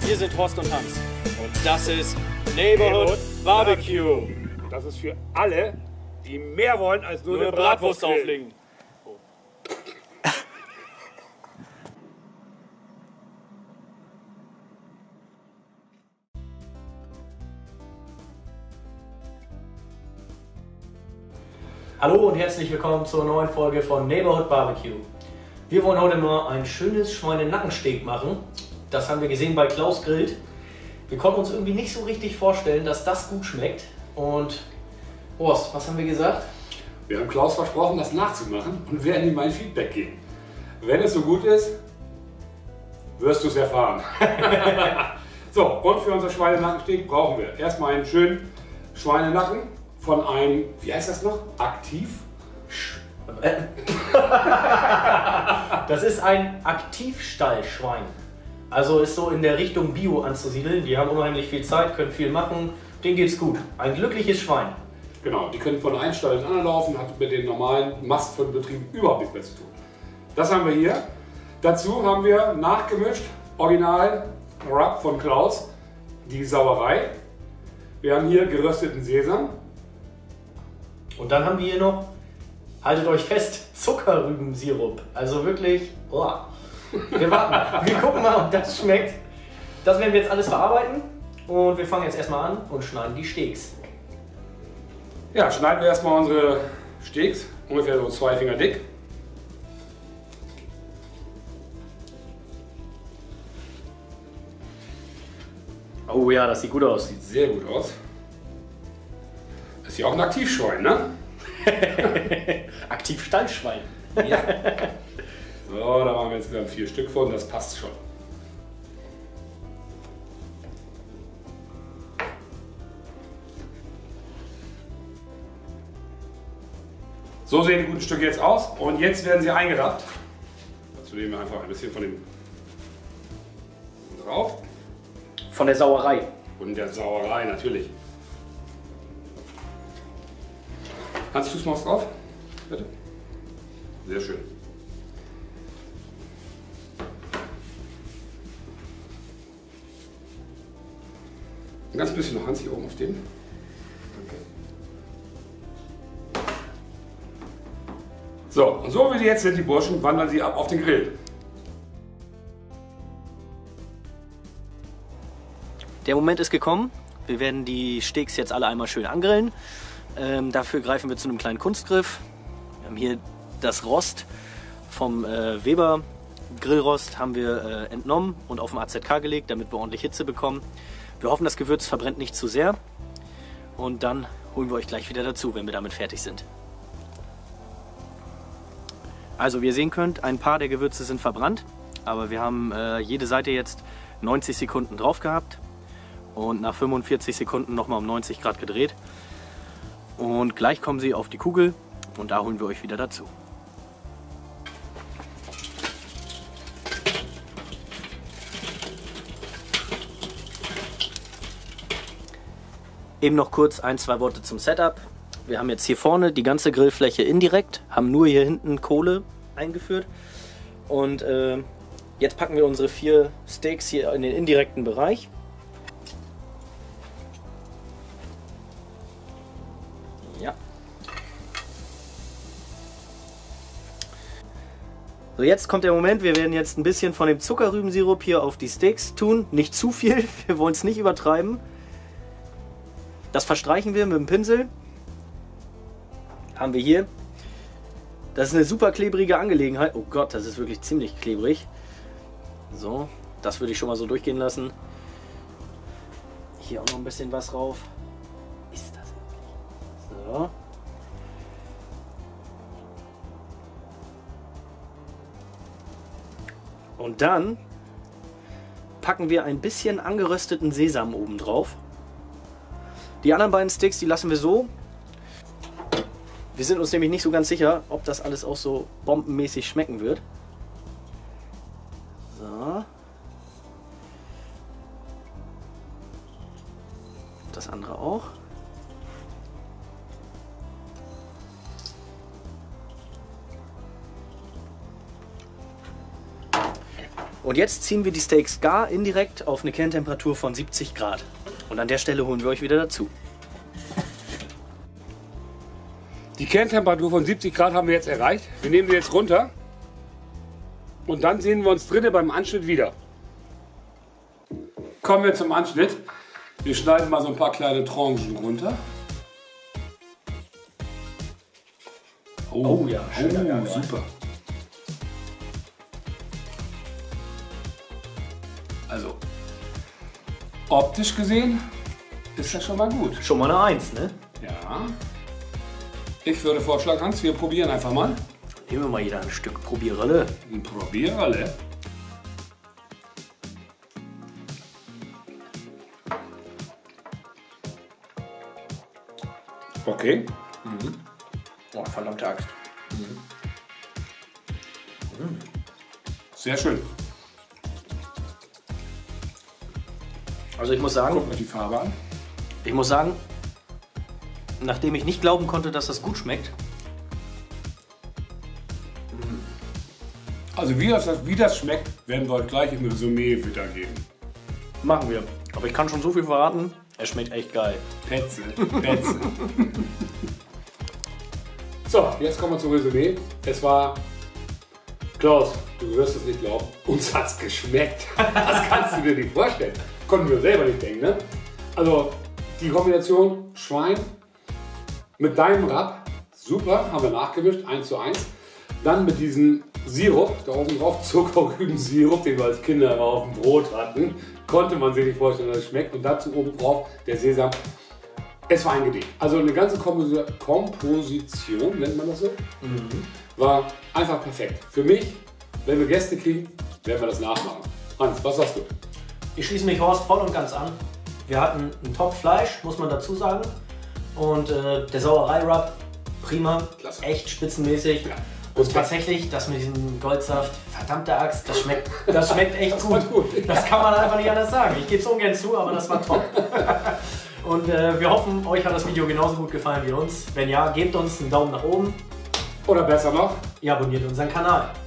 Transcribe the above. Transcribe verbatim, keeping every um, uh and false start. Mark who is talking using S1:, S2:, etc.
S1: Wir sind Horst und Hans und das ist Neighborhood Barbecue.
S2: Das ist für alle, die mehr wollen als nur,
S1: Nur
S2: eine
S1: eine Bratwurst
S2: Bratwurst
S1: auflegen.
S3: Hallo und herzlich willkommen zur neuen Folge von Neighborhood Barbecue. Wir wollen heute mal ein schönes Schweinenackensteak machen. Das haben wir gesehen bei Klaus Grillt. Wir konnten uns irgendwie nicht so richtig vorstellen, dass das gut schmeckt. Und Horst, was haben wir gesagt?
S4: Wir haben Klaus versprochen, das nachzumachen und werden ihm ein Feedback geben. Wenn es so gut ist, wirst du es erfahren. So, und für unser Schweinenackensteak brauchen wir erstmal einen schönen Schweinenacken von einem, wie heißt das noch? Aktiv?
S3: Das ist ein Aktivstallschwein. Also ist so in der Richtung Bio anzusiedeln. Die haben unheimlich viel Zeit, können viel machen. Denen geht's gut. Ein glückliches Schwein.
S4: Genau, die können von einem Stall in den anderen laufen, hat mit den normalen Mastbetrieben überhaupt nichts mehr zu tun. Das haben wir hier. Dazu haben wir nachgemischt, Original Rub von Klaus, die Sauerei. Wir haben hier gerösteten Sesam.
S3: Und dann haben wir hier noch, haltet euch fest, Zuckerrübensirup. Also wirklich, oh. Wir warten, wir gucken mal, ob das schmeckt. Das werden wir jetzt alles verarbeiten und wir fangen jetzt erstmal an und schneiden die Steaks.
S4: Ja, schneiden wir erstmal unsere Steaks, ungefähr so zwei Finger dick.
S3: Oh ja, das sieht gut aus.
S4: Sieht sehr gut aus. Ist ja auch ein Aktivschwein, ne?
S3: Aktivstallschwein.
S4: Ja. So, da machen wir jetzt wieder vier Stück von, das passt schon. So sehen die guten Stücke jetzt aus und jetzt werden sie eingerappt. Dazu nehmen wir einfach ein bisschen von dem drauf.
S3: Von der Sauerei.
S4: Und der Sauerei natürlich. Hans, tust du mal was drauf? Bitte. Sehr schön. Ein ganz bisschen noch Hans hier oben auf den. Danke. So, und so wie die jetzt sind, die Burschen, wandern sie ab auf den Grill.
S3: Der Moment ist gekommen. Wir werden die Steaks jetzt alle einmal schön angrillen. Ähm, dafür greifen wir zu einem kleinen Kunstgriff. Wir haben hier das Rost vom äh, Weber Grillrost haben wir äh, entnommen und auf dem A Z K gelegt, damit wir ordentlich Hitze bekommen. Wir hoffen, das Gewürz verbrennt nicht zu sehr. Und dann holen wir euch gleich wieder dazu, wenn wir damit fertig sind. Also wie ihr sehen könnt, ein paar der Gewürze sind verbrannt. Aber wir haben äh, jede Seite jetzt neunzig Sekunden drauf gehabt. Und nach fünfundvierzig Sekunden nochmal um neunzig Grad gedreht. Und gleich kommen sie auf die Kugel und da holen wir euch wieder dazu. Eben noch kurz ein, zwei Worte zum Setup. Wir haben jetzt hier vorne die ganze Grillfläche indirekt, haben nur hier hinten Kohle eingeführt. Und äh, jetzt packen wir unsere vier Steaks hier in den indirekten Bereich. Ja. So, jetzt kommt der Moment, wir werden jetzt ein bisschen von dem Zuckerrübensirup hier auf die Steaks tun. Nicht zu viel, wir wollen es nicht übertreiben. Das verstreichen wir mit dem Pinsel. Haben wir hier. Das ist eine super klebrige Angelegenheit. Oh Gott, das ist wirklich ziemlich klebrig. So, das würde ich schon mal so durchgehen lassen. Hier auch noch ein bisschen was drauf. Ist das wirklich? So. Und dann packen wir ein bisschen angerösteten Sesam oben drauf. Die anderen beiden Sticks, die lassen wir so. Wir sind uns nämlich nicht so ganz sicher, ob das alles auch so bombenmäßig schmecken wird. So. Das andere auch. Und jetzt ziehen wir die Steaks gar indirekt auf eine Kerntemperatur von siebzig Grad. Und an der Stelle holen wir euch wieder dazu.
S4: Die Kerntemperatur von siebzig Grad haben wir jetzt erreicht. Wir nehmen sie jetzt runter. Und dann sehen wir uns drinnen beim Anschnitt wieder. Kommen wir zum Anschnitt. Wir schneiden mal so ein paar kleine Tranchen runter.
S3: Oh ja, schöner
S4: oh,
S3: Gaga.
S4: super. Also, optisch gesehen ist das schon mal gut.
S3: Schon mal eine Eins, ne?
S4: Ja. Ich würde vorschlagen, Hans, wir probieren einfach mal.
S3: Nehmen wir mal jeder ein Stück Probierrille.
S4: Ein Probierrille. Okay.
S3: Mhm. Oh, verdammte Axt.
S4: Sehr schön.
S3: Also ich muss sagen,
S4: Guck mal die Farbe an.
S3: ich muss sagen, nachdem ich nicht glauben konnte, dass das gut schmeckt,
S4: Also wie das, wie das schmeckt, werden wir euch gleich im Resümee wiedergeben.
S3: machen wir. Aber ich kann schon so viel verraten, es schmeckt echt geil.
S4: Petze, Petze. So, jetzt kommen wir zum Resümee. Es war, Klaus, du wirst es nicht glauben, uns hat's geschmeckt. Das kannst du dir nicht vorstellen. Konnten wir selber nicht denken, ne? Also die Kombination Schwein mit deinem Rab, super, haben wir nachgemischt, eins zu eins. Dann mit diesem Sirup, da oben drauf, Zuckerrübensirup, den wir als Kinder immer auf dem Brot hatten, konnte man sich nicht vorstellen, dass es schmeckt. Und dazu oben drauf der Sesam. Es war ein Gedicht. Also eine ganze Komposi- Komposition, nennt man das so, mhm. war einfach perfekt. Für mich, wenn wir Gäste kriegen, werden wir das nachmachen. Hans, was sagst du?
S3: Ich schließe mich Horst voll und ganz an. Wir hatten ein Top-Fleisch, muss man dazu sagen. Und äh, der Sauerei-Rub, prima,
S4: Klasse.
S3: echt spitzenmäßig.
S4: Ja.
S3: Und tatsächlich, das mit diesem Goldsaft, verdammte Axt, das schmeckt, das schmeckt echt gut.
S4: gut.
S3: Das kann man einfach nicht anders sagen. Ich gebe es ungern zu, aber das war top. Und äh, wir hoffen, euch hat das Video genauso gut gefallen wie uns. Wenn ja, gebt uns einen Daumen nach oben.
S4: Oder besser noch,
S3: Ihr abonniert unseren Kanal.